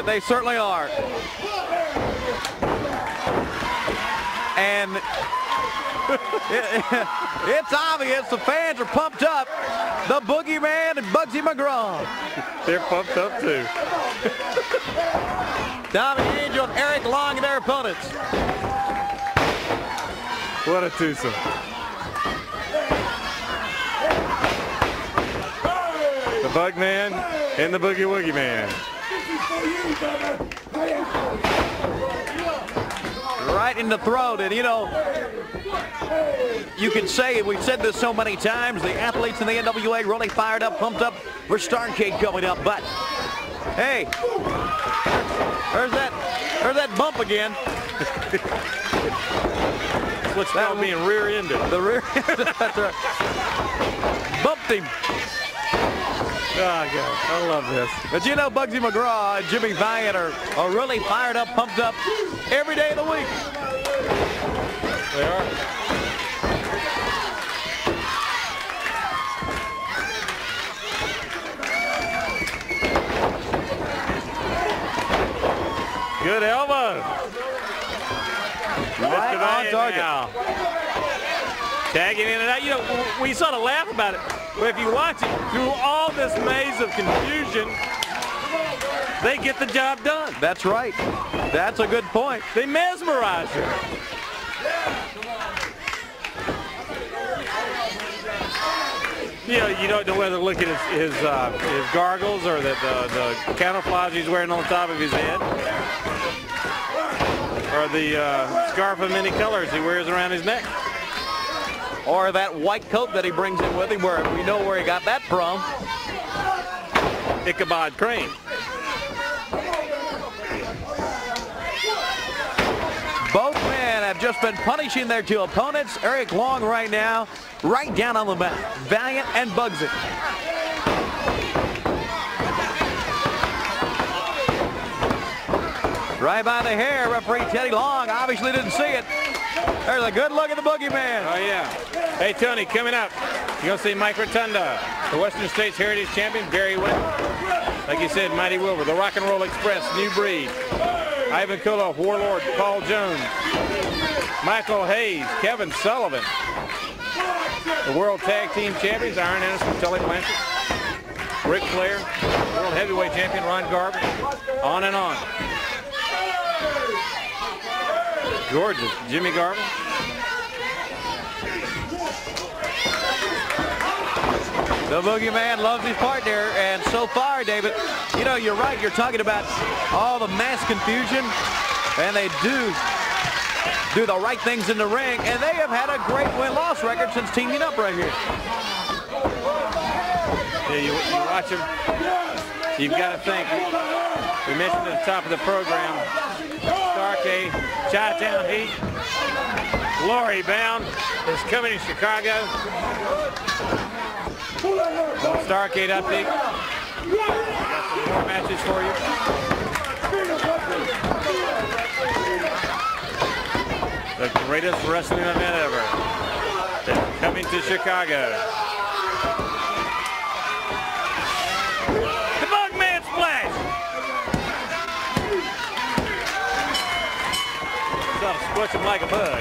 They certainly are. And it's obvious the fans are pumped up. The Boogeyman and Bugsy McGraw. They're pumped up too. Tommy Angel and Eric Long and their opponents. What a twosome. The Bugman and the Boogie Woogie Man. Right in the throat, and you know, you can say, we've said this so many times, the athletes in the NWA really fired up, pumped up for Starrcade coming up, but hey, there's that bump again. What's that being rear-ended? The rear that's right. Bumped him. Oh, God, I love this. But you know, Bugsy McGraw and Jimmy Valiant are really fired up, pumped up every day of the week. They are. Good elbow. Right on target. Now. Tagging in and out. You know, we sort of laugh about it, but if you watch it, through all this maze of confusion, they get the job done. That's right. That's a good point. They mesmerize you. You don't know whether to look at his gargles or the camouflage he's wearing on top of his head, or the scarf of many colors he wears around his neck. Or that white coat that he brings in with him, where we know where he got that from. Ichabod Crane. Both men have just been punishing their two opponents. Eric Long right now, right down on the mat. Valiant and Bugsy. Right by the hair, referee Teddy Long obviously didn't see it. There's a good look at the Boogeyman. Oh, yeah. Hey, Tony, coming up, you're going to see Mike Rotunda, the Western States Heritage Champion, Barry Wynn. Like you said, Mighty Wilbur, the Rock and Roll Express, New Breed. Ivan Koloff, Warlord, Paul Jones. Michael Hayes, Kevin Sullivan. The World Tag Team Champions, Iron Anderson, Tully Blanchard. Ric Flair, World Heavyweight Champion, Ron Garvin. On and on. Gorgeous, Jimmy Garvin. The Boogeyman loves his partner, and so far, David, you know, you're right. You're talking about all the mass confusion, and they do the right things in the ring, and they have had a great win-loss record since teaming up right here. Yeah, you watch them, you've got to think. We mentioned at the top of the program, Starrcade, Chi-Town Heat, Glory Bound is coming to Chicago. Starrcade update. Got some more matches for you. The greatest wrestling event ever. It's coming to Chicago. The Bugman Splash. Sort of squish him like a bug.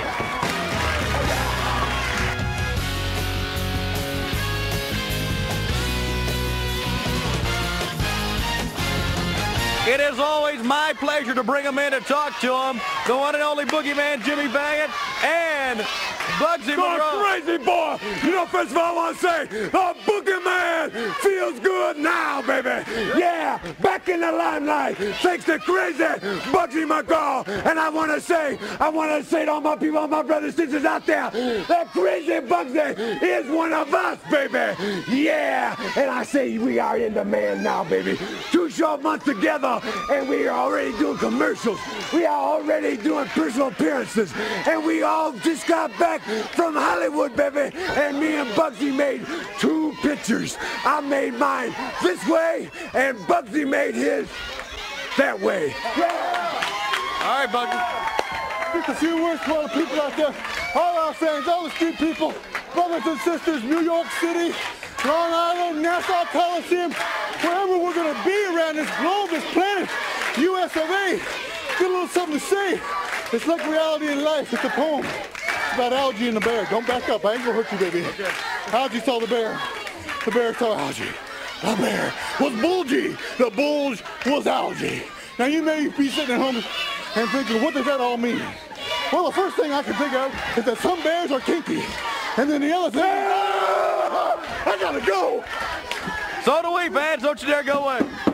It is always my pleasure to bring him in to talk to him. The one and only Boogeyman, Jimmy Valiant, and Bugsy McGraw. Going crazy, boy. You know, first of all, I want to say, Boogeyman feels good now, baby. Yeah, back in the limelight, thanks to crazy Bugsy McGraw. And I want to say to all my people, all my brothers and sisters out there, that crazy Bugsy is one of us, baby. Yeah, and I say we are in the man now, baby. 2 short months together, and we are already doing commercials. We are already doing personal appearances, and we all just got back from Hollywood, baby, and me and Bugsy made 2 pictures. I made mine this way, and Bugsy made his that way. Yeah. All right, Bugsy. Just a few words to all the people out there, all our fans, all the street people, brothers and sisters, New York City, Long Island, Nassau Coliseum, wherever we're going to be around this globe, this planet. US of A. Get a little something to say. It's like reality in life. It's a poem. It's about Algie and the bear. Don't back up. I ain't gonna hurt you, baby. Okay. Algie saw the bear. The bear saw Algie. The bear was bulgy. The bulge was Algie. Now you may be sitting at home and thinking, what does that all mean? Well, the first thing I can think of is that some bears are kinky. And then the other thing, I gotta go. So do we, fans. Don't you dare go away.